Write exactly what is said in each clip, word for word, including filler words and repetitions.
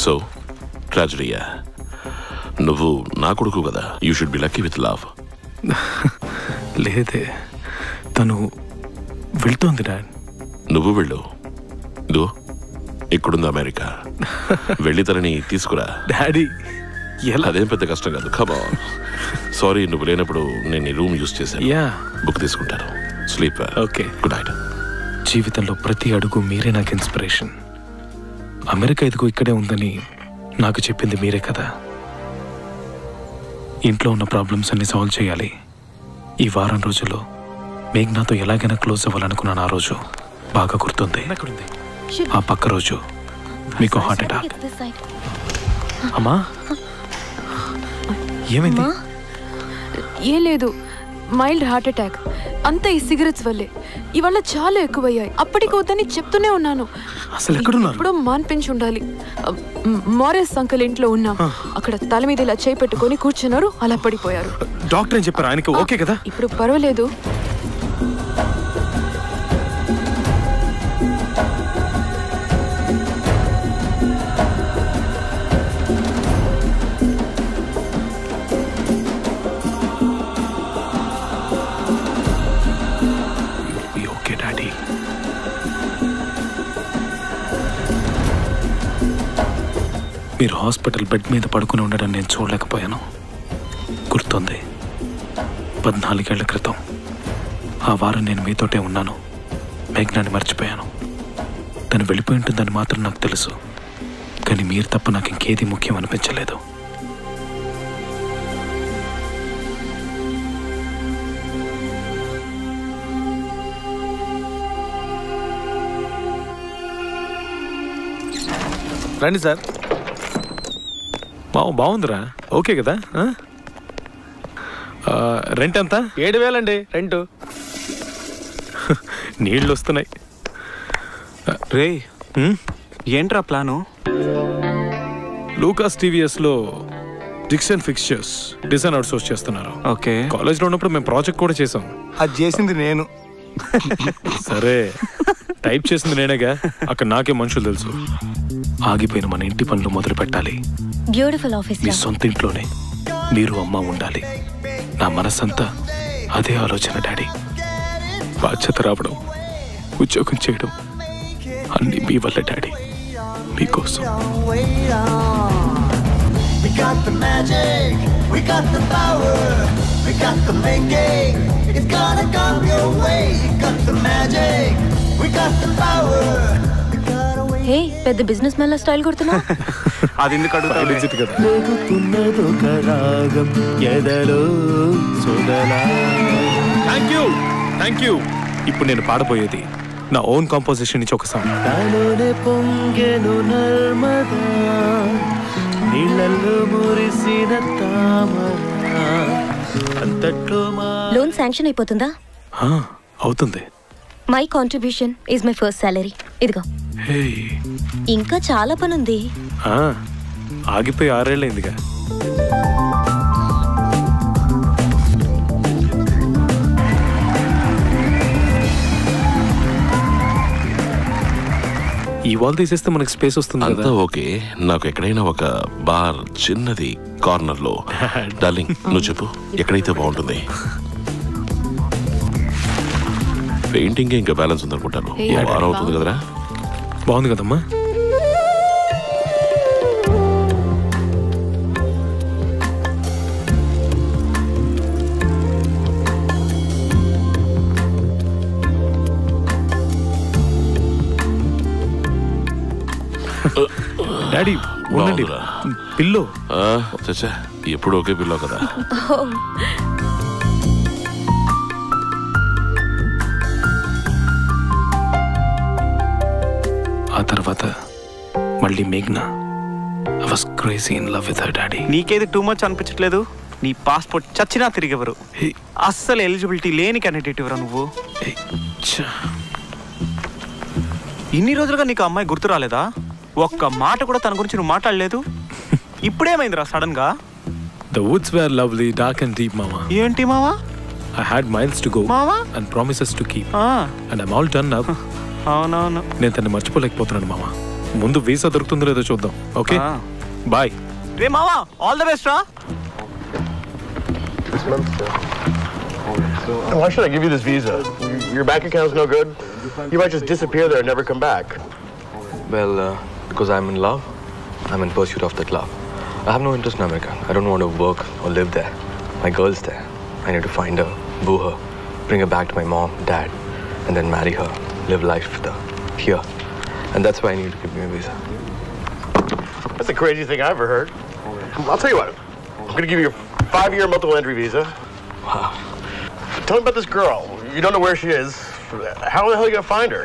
So ట్రాజడీయా? నువ్వు నా కొడుకు కదా, you should be lucky with love. లేదే, తను వెళ్తోంది డాడ్. నువ్వు వెళ్ళు. ఇదో ఇక్కడుంది అమెరికా, వెళ్ళి తనని తీసుకురా. డాడీ ఎలా? అదేం పెద్ద కష్టం కాదు. కమా. సారీ, నువ్వు లేనప్పుడు నేను ఈ రూమ్ యూజ్ చేశాను. యా, బుక్ తీసుకుంటాను. స్లీప్. Okay, good night. జీవితంలో ప్రతి అడుగు మీరే నాకు ఇన్స్పిరేషన్. అమెరికా ఎదుగు ఇక్కడే ఉందని నాకు చెప్పింది మీరే కదా. ఇంట్లో ఉన్న ప్రాబ్లమ్స్ అన్ని సాల్వ్ చేయాలి. ఈ వారం రోజుల్లో మేఘ్నాతో ఎలాగైనా క్లోజ్ అవ్వాలనుకున్నాను. ఆ రోజు బాగా గుర్తుంది. ఆ పక్క రోజు మీకు హార్ట్ అటాక్. అమ్మా, ఏమైంది? ఏం లేదు, మైల్డ్ హార్ట్ అటాక్. అంతా ఈ సిగరెట్స్ వల్లే. ఇవాళ చాలా ఎక్కువయ్యాయి. అప్పటికి వద్దని చెప్తూనే ఉన్నాను. అసలు ఎక్కడున్నారు? ఇప్పుడు మాన్పించి ఉండాలి. మారేస్ అంకల్ ఇంట్లో ఉన్నా. అక్కడ తల మీద ఇలా చేయి పెట్టుకొని కూర్చున్నారు, అలా పడిపోయారు. డాక్టర్ ఏం చెప్పారు? ఆయనకి ఓకే కదా? ఇప్పుడు పర్వాలేదు. మీరు హాస్పిటల్ బెడ్ మీద పడుకుని ఉండడం నేను చూడలేకపోయాను. గుర్తుంది, పద్నాలుగేళ్ల క్రితం ఆ వారం నేను మీతోటే ఉన్నాను. మేఘ్నాన్ని మర్చిపోయాను. తను వెళ్ళిపోయి ఉంటుందని మాత్రం నాకు తెలుసు. కానీ మీరు తప్ప నాకు ఇంకేది ముఖ్యం అనిపించలేదు. రండి సార్. బాగు బాగుందిరా. ఓకే కదా? రెంట్ ఎంత? ఏడు వేలండి రెంట్. నీళ్ళు వస్తున్నాయి. రే, ఏంట్రా ప్లాను? లూకాస్ టీవీఎస్లో Dixon fixtures design outsource చేస్తున్నారు. ఓకే. కాలేజ్లో ఉన్నప్పుడు మేము ప్రాజెక్ట్ కూడా చేసాం. అది చేసింది నేను. సరే, టైప్ చేసింది నేనేగా. అక్కడ నాకే మనుషులు తెలుసు. ఆగిపోయిన మన ఇంటి పనులు మొదలు పెట్టాలి. Beautiful office. మీ సొంత ఇంట్లోనే మీరు అమ్మ ఉండాలి. నా మనసంతా అదే ఆలోచన డాడీ. బాధ్యత రావడం, ఉద్యోగం చేయడం అన్ని మీ వల్ల డాడీ, మీకోసం. హే, పెద్ద బిజినెస్ మ్యాన్ లా స్టైల్ కొడుతున్నా. అది ఎందుకు అడుగుతావు? Thank you, thank you. ఇప్పుడు నేను పాడబోయేది నా ఓన్ కాంపోజిషన్ నుంచి ఒక సాంగ్. లోన్ శాంక్షన్ అయిపోతుందా? అవుతుంది. My contribution is my first salary. ఇదిగో. ఇంకా చాలా పని ఉంది. ఆగిపోయి ఆరేళ్ళైందిగా. ఈ వాల్ తీసేస్తే మనకి స్పేస్ వస్తుంది. అంతా ఓకే. నాకు ఎక్కడైనా ఒక బార్ చిన్నది కార్నర్ లో. డార్లింగ్, నువ్వు చెప్పు ఎక్కడైతే బాగుంటుంది. పెయింటింగ్ ఇంకా బ్యాలెన్స్ ఉందనుకుంటాను. వారం అవుతుంది కదరా? బాగుంది కదమ్మా. డాడీ ఉండండి. పిల్లో చచ్చా, ఎప్పుడు ఒకే పిల్లో కదా. ఆ తర్వాత మళ్ళీ మేఘ్నా. I was crazy in love with her daddy. నీకేది టూ మచ్ అనిపించట్లేదు? నీ పాస్పోర్ట్ చచ్చినా తిరిగెవరు. అస్సలు ఎలిజిబిలిటీ లేని క్యాండిడేట్ ఎవరా నువ్వు? ఇన్ని రోజులుగా నీకు అమ్మాయి గుర్తు రాలేదా? ఒక్క మాట కూడా తన గురించి నువ్వు మాట్లాడలేదు. ఇప్పుడేమైందిరా సడన్ గా? The woods were lovely, dark and deep, mama. ఏంటి మావా? I had miles to go మావా and promises to keep. ఆ And I'm all done now. అవునవును. నేను తన్ని మర్చిపోలేకపోతున్నాను మామ. ముందు వీసా దొరుకుతుందో లేదో చూద్దాం. Okay bye. రే మావా, ఆల్ ద బెస్ట్ రా. Why should I give you this visa? Your bank account's no good. You might just disappear there and never come back. Well, uh, because I'm in love, I'm in pursuit of that love. I have no interest in America. I don't want to work or live there. My girl's there. I need to find her, boo her, bring her back to my mom, dad, and then marry her, live life with her here. And that's why I need to give me a visa. That's the craziest thing I ever heard. I'll tell you what. I'm gonna give you a five-year multiple entry visa. Wow. Tell me about this girl. You don't know where she is. How the hell are you gonna find her?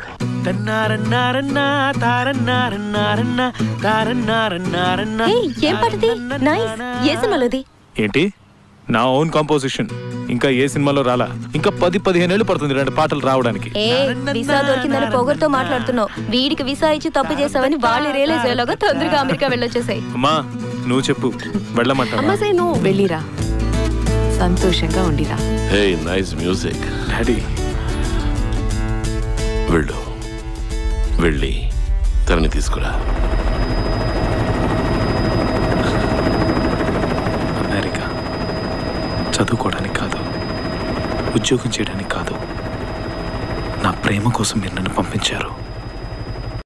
ఏం పాటది? Nice. ఏ సినిమాలోది? ఏంటి? నా own composition. ఇంకా ఏ సినిమాలో రాలా. ఇంకా పది పదిహేను ఏళ్ళు పడుతుంది రెండు పాటలు రావడానికి. ఏ వీసా దొరికిందని పొగరుతో మాట్లాడుతున్నావు. వీడికి వీసా ఇచ్చి తప్పు చేసావని వాళ్ళు రియలైజ్ అయ్యేలాగా తొందరగా అమెరికా వెళ్ళొచ్చేసాయి. అమ్మా నువ్వు చెప్పు, వెళ్ళమంటావా? అమ్మా సే నువ్వు వెళ్ళిరా, సంతోషంగా ఉండిరా. Hey nice music. డాడీ వెళ్ళు, వెళ్ళి తనని తీసుకురా. అమెరికా చదువుకోవడానికి కాదు, ఉద్యోగం చేయడానికి కాదు, నా ప్రేమ కోసం మీరు నన్ను పంపించారు.